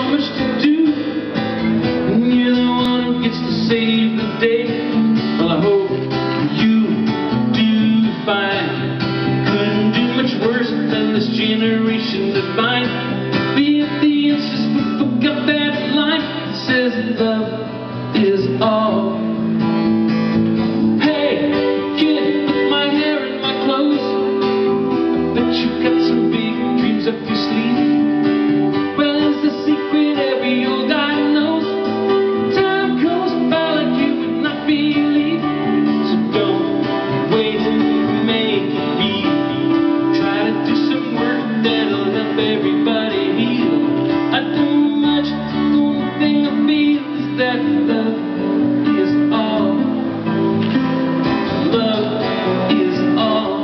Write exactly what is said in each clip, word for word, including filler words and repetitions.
much to do, and you're the one who gets to save the day. Well, I hope you do fine. Couldn't do much worse than this generation divine. Be at the instance, but forgot that line that says love is all. Hey, kid, with my hair and my clothes, I bet you got some big dreams up your sleeve. Well, it's a secret every old guy knows. Time goes by like you would not believe. So don't wait to make it real. Try to do some work that'll help everybody heal. I don't know much, the only thing I feel is that love is all. Love is all.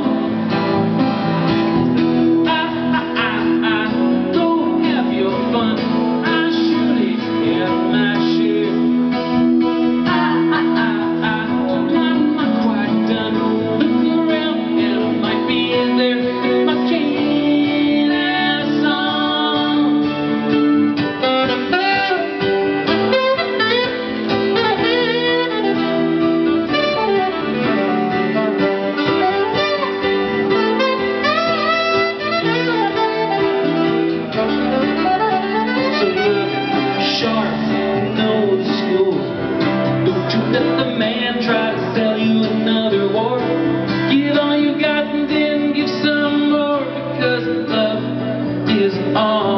I, I, I, I, go have your fun. I surely have my share. I, I, I, I, I'm not quite done. Look around and I might be in there. My chain and a song. So look sharp, know the score. Don't you let the man try to sell you another war. Give all you got and then give some more, because love is all.